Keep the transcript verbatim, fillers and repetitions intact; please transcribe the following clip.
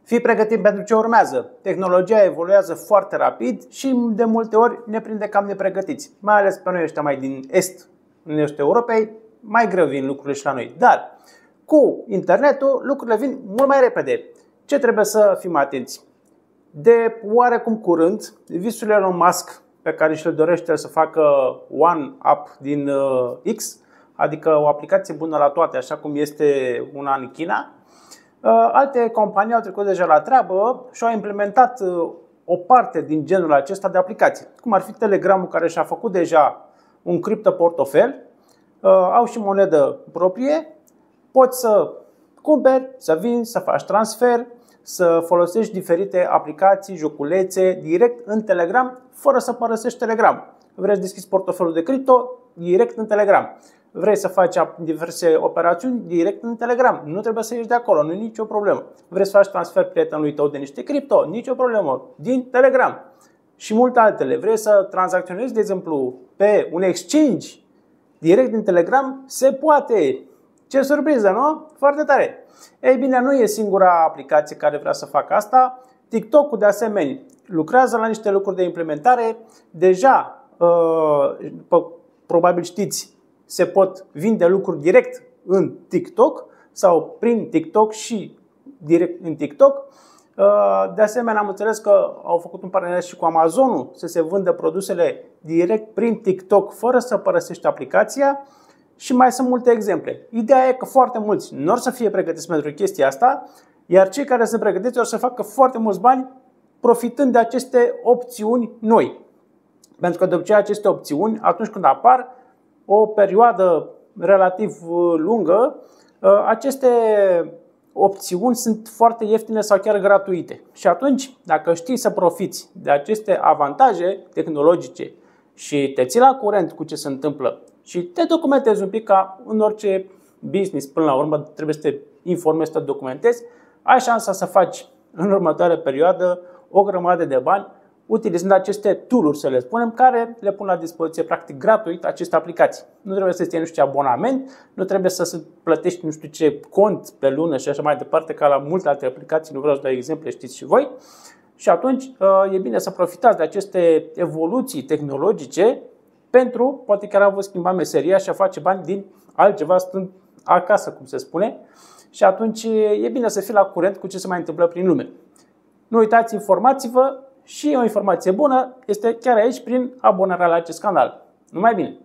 Fii pregătit pentru ce urmează. Tehnologia evoluează foarte rapid și de multe ori ne prinde cam nepregătiți. Mai ales pe noi ăștia mai din est, în estul Europei, mai greu vin lucrurile și la noi. Dar cu internetul lucrurile vin mult mai repede. Ce trebuie să fim atenți? De oarecum curând, visul Elon Musk pe care și-l dorește să facă One App din X, adică o aplicație bună la toate, așa cum este una în China, alte companii au trecut deja la treabă și au implementat o parte din genul acesta de aplicații, cum ar fi Telegramul, care și-a făcut deja un criptoportofel, au și monedă proprie, poți să cumperi, să vinzi, să faci transfer, să folosești diferite aplicații, joculețe direct în Telegram, fără să părăsești Telegram. Vrei să deschizi portofelul de cripto, direct în Telegram. Vrei să faci diverse operațiuni, direct în Telegram. Nu trebuie să ieși de acolo, nu e nicio problemă. Vrei să faci transfer prietenului tău de niște cripto, nicio problemă, din Telegram. Și multe altele. Vrei să tranzacționezi, de exemplu, pe un exchange, direct din Telegram, se poate. Ce surpriză, nu? Foarte tare. Ei bine, nu e singura aplicație care vrea să facă asta. TikTok-ul, de asemenea, lucrează la niște lucruri de implementare. Deja, probabil știți, se pot vinde lucruri direct în TikTok sau prin TikTok și direct în TikTok. De asemenea, am înțeles că au făcut un parteneriat și cu Amazonul să se vândă produsele direct prin TikTok fără să părăsești aplicația. Și mai sunt multe exemple. Ideea e că foarte mulți nu or să fie pregătiți pentru chestia asta, iar cei care sunt pregătiți or să facă foarte mulți bani profitând de aceste opțiuni noi. Pentru că de obicei aceste opțiuni, atunci când apar o perioadă relativ lungă, aceste opțiuni sunt foarte ieftine sau chiar gratuite. Și atunci, dacă știi să profiți de aceste avantaje tehnologice și te ții la curent cu ce se întâmplă și te documentezi un pic, ca în orice business, până la urmă trebuie să te informezi, să te documentezi, ai șansa să faci în următoarea perioadă o grămadă de bani utilizând aceste tool-uri, să le spunem, care le pun la dispoziție practic gratuit aceste aplicații. Nu trebuie să-ți iei nu știu ce abonament, nu trebuie să plătești nu știu ce cont pe lună și așa mai departe, ca la multe alte aplicații, nu vreau să dau exemple, știți și voi. Și atunci e bine să profitați de aceste evoluții tehnologice pentru, poate chiar a vă schimba meseria și a face bani din altceva stând acasă, cum se spune. Și atunci e bine să fii la curent cu ce se mai întâmplă prin lume. Nu uitați, informați-vă și o informație bună este chiar aici prin abonarea la acest canal. Numai bine!